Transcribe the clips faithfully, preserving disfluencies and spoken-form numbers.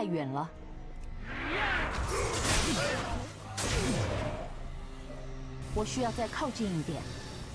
太远了。我需要再靠近一点。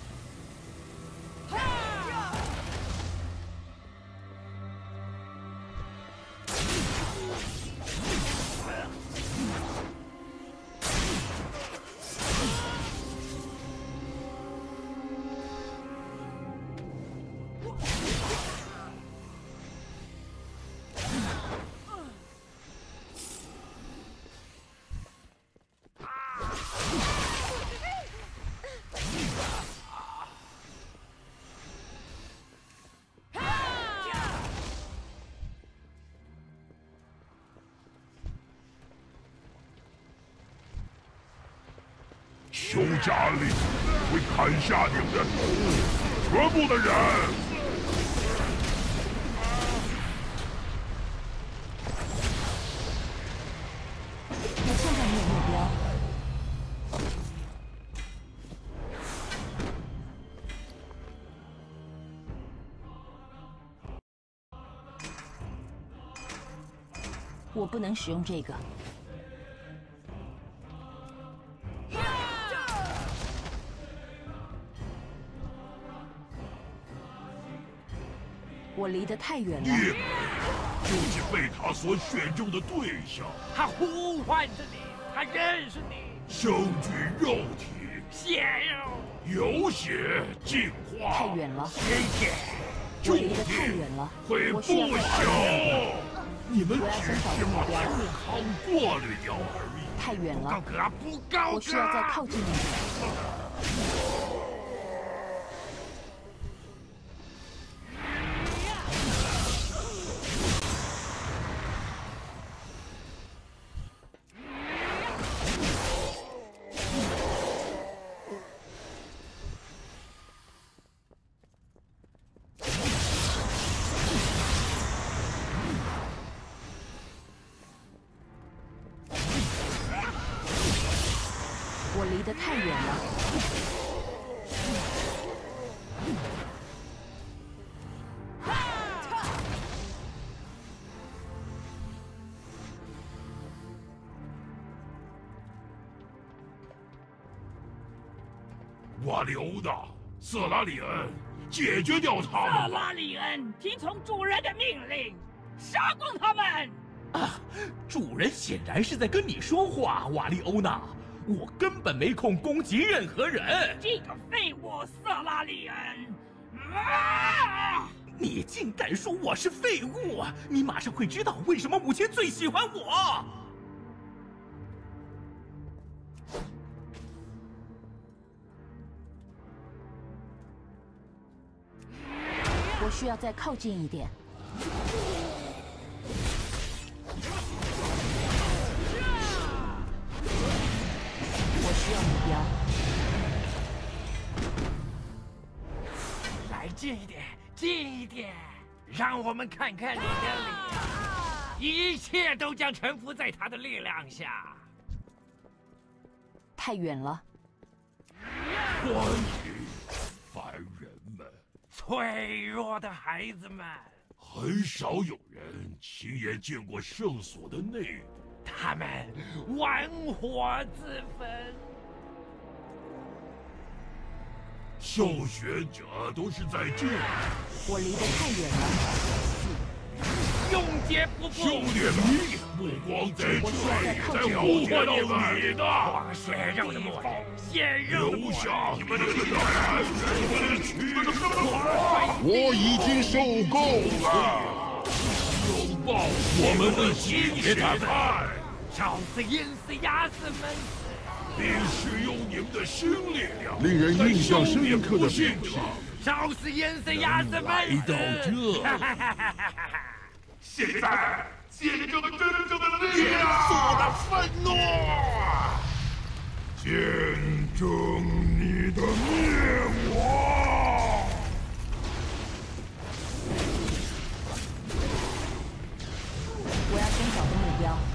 修家令会砍下你们的头，全部的人！ 我现在没有目标。我不能使用这个。 我离得太远了。 你就是被他所选中的对象。 他呼唤着你，他认识你。 生具肉体， 血肉， 有血净化。 太远了。 鲜血， 我离得太远了。 会不朽。你们只是把健康过滤掉而已。 太远了。 高格不高格。 我需要再靠近一点。 我离得太远了。 瓦里欧娜、瑟拉里恩，解决掉他们！ 瑟拉里恩，听从主人的命令，杀光他们！ 啊，主人显然是在跟你说话，瓦利欧娜。 我根本没空攻击任何人。 这个废物瑟拉里恩！啊！ 你竟敢说我是废物！你马上会知道为什么母亲最喜欢我。 我需要再靠近一点。 我需要目标。 来近一点，近一点，让我们看看你的脸。一切都将臣服在他的力量下。 太远了。 欢迎，凡人们， 脆弱的孩子们。 很少有人亲眼见过圣所的内部。 他们玩火自焚， 受选者都是在这里。 我离得太远了。 永劫不复。 兄弟们，目光在这里，在呼唤到你的黄血肉的末日，血肉的留下你们的男人们去！ 我已经受够了。 拥抱我们的金血派， 烧死、淹死、压死、闷死， 并使用你们的新力量， 令人印象深刻的表现。 烧死、淹死、压死、闷死。 来到这，现在见证了真正的力量， 我的愤怒， 见证你的灭亡。 我要先找个目标。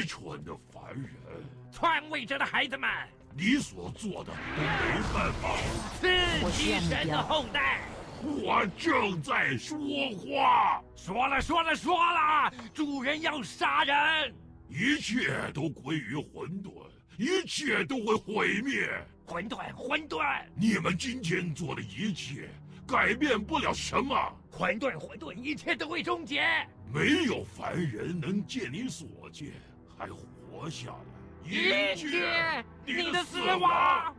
愚蠢的凡人！ 篡位者的孩子们， 你所做的都没办法。 刺激神的后代。 我正在说话。 说了说了说了，主人要杀人。 一切都归于混沌，一切都会毁灭。 混沌，混沌！ 你们今天做的一切，改变不了什么。 混沌，混沌！一切都会终结。 没有凡人能见你所见，还活下来。 一切， 你的死亡。 亡。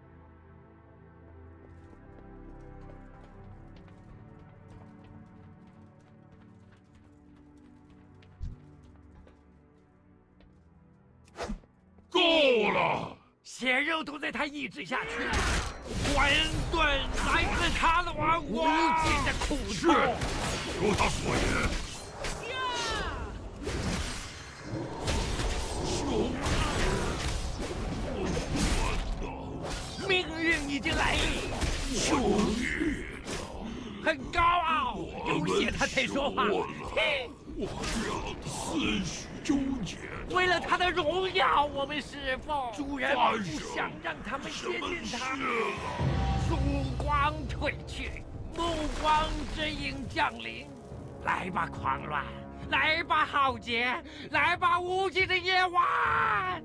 够了！ 血肉都在他抑制下去，混沌来自他的王国，无尽的苦是， 痛。 如他所言。兄弟， 命运已经来临。 兄弟， 很高傲，有血他才说话。 听，我让他思绪纠结。 为了他的荣耀，我们侍奉。主人不想让他们接近他。曙光褪去，暮光之影降临。来吧，狂乱！来吧，浩劫！来吧，无尽的夜晚！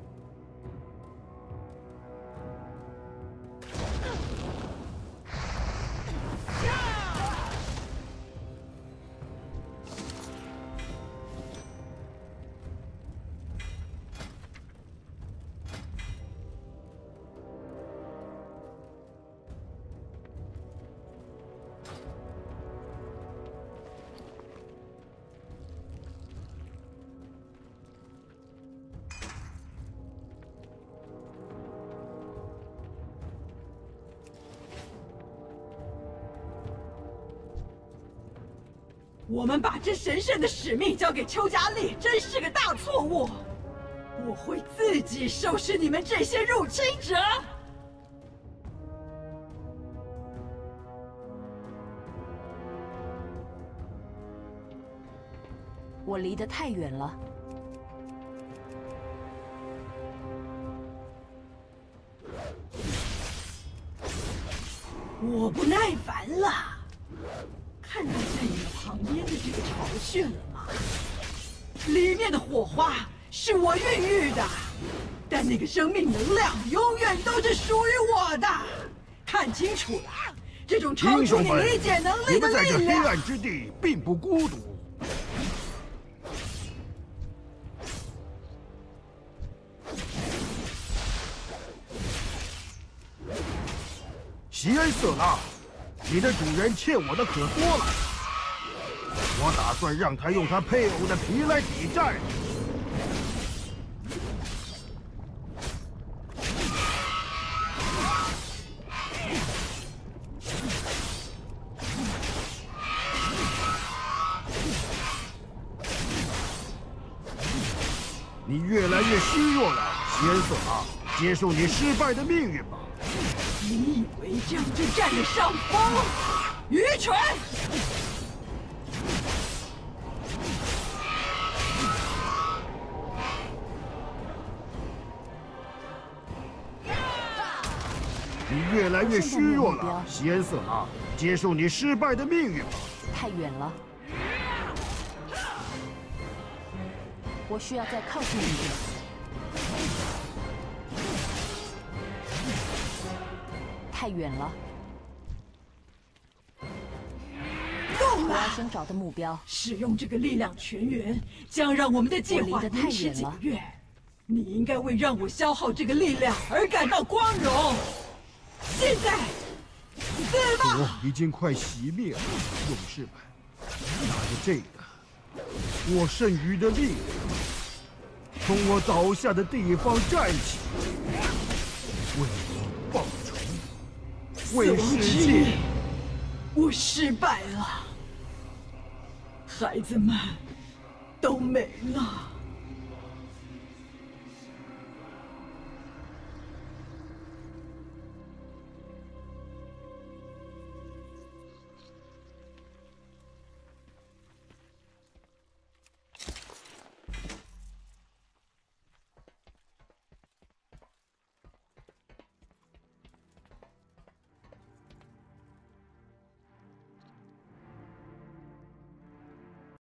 我们把这神圣的使命交给邱家丽，真是个大错误。我会自己收拾你们这些入侵者。 我离得太远了。 我不耐烦了。看到在你们旁边的这个巢穴了吗？里面的火花是我孕育的，但那个生命能量永远都是属于我的。看清楚了，这种超出你理解能力的力量。 你们在这黑暗之地并不孤独。席恩瑟拉。你的主人欠我的可多了，我打算让他用他配偶的皮来抵债。你越来越虚弱了，席恩瑟拉，接受你失败的命运吧。 你以为这样就占了上风？愚蠢！ 你越来越虚弱了，席恩瑟拉，接受你失败的命运吧。 太远了，我需要再靠近一点。太远了。 够了！ 我要先找的目标。 使用这个力量泉源，将让我们的计划延迟几个月。你应该为让我消耗这个力量而感到光荣。现在，死吧！ 火已经快熄灭了，勇士们，拿着这个，我剩余的力量，从我倒下的地方站起，为我报仇。为世界， 我失败了，孩子们都没了。